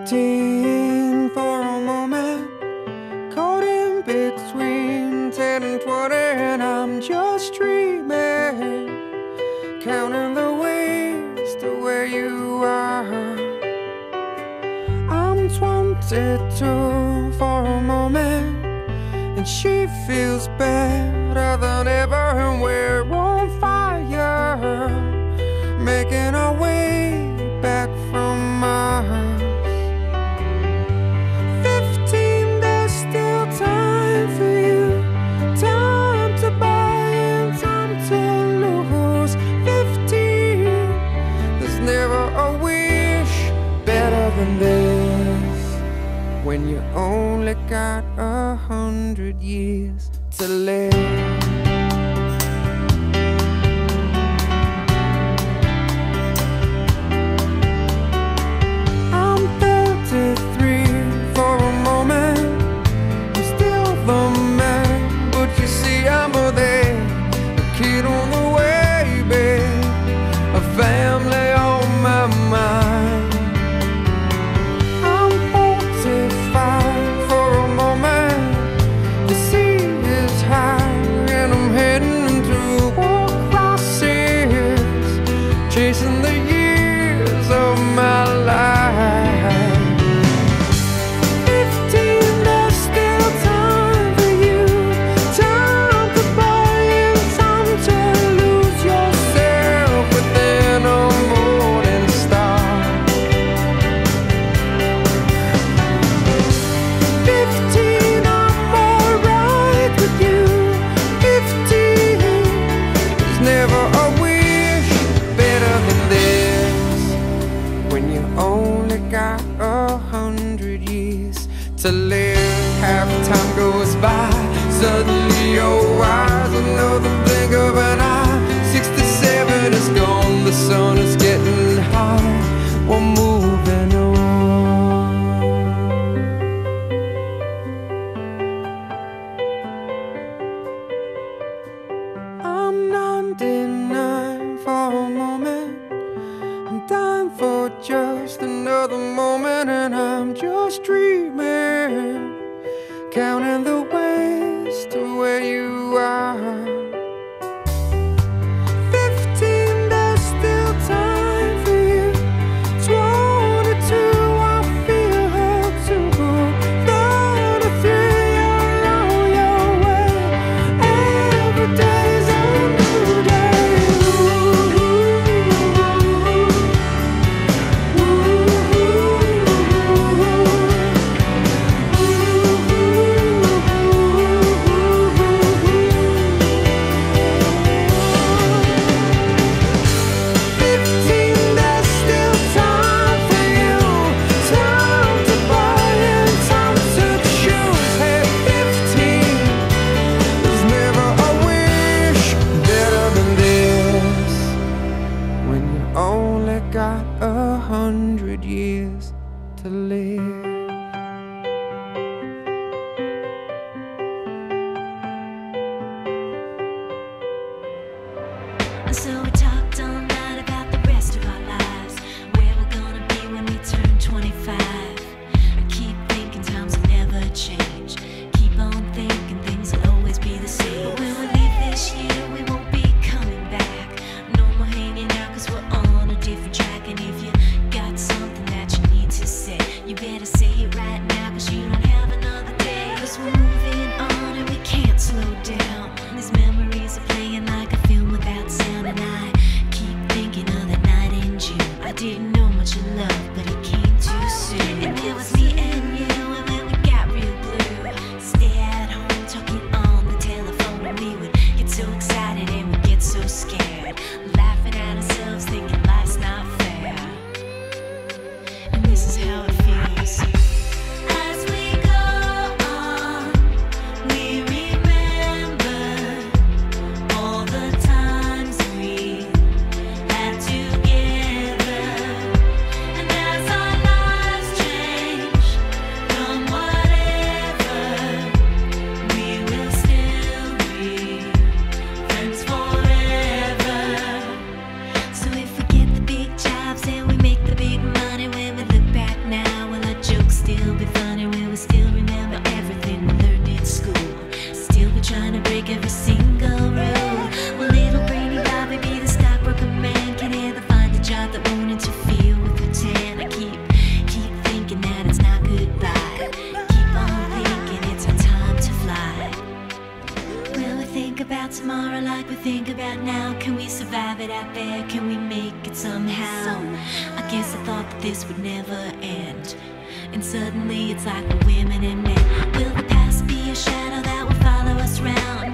15 for a moment, caught in between 10 and 20, and I'm just dreaming, counting the ways to where you are. I'm 22 for a moment, and she feels better than ever, and we're on fire, making our way back from Mars. 15, there's still time for you, time to buy and time to lose. 15, there's never a wish better than this, when you only got 100 years to live. Chasing the years of my life. 15, there's still time for you, time to buy and time to lose yourself within a morning star. 15, I'm alright with you. 15, there's never a only got 100 years to live. Half time goes by, suddenly you're wise, another blink of an eye. 67 is gone, the sun is getting high, we're moving on. I'm 99 for a moment, I'm dying for just another moment, and I'm just dreaming, counting the ways to where you are. 15, there's still time for you. 22, I feel her too. 33, you're on your way. Every day's a new day. Only got 100 years to live. So we talked all night about the rest of our lives, where we're gonna be when we turn 25. I keep thinking times will never change, keep on thinking things will always be the same. But when we leave this year, we won't be coming back. No more hanging out, 'cause we're on a different track. And if you got something that you need to say, you better say think about now? Can we survive it out there? Can we make it somehow? I guess I thought that this would never end, and suddenly it's like we're women and men. Will the past be a shadow that will follow us round?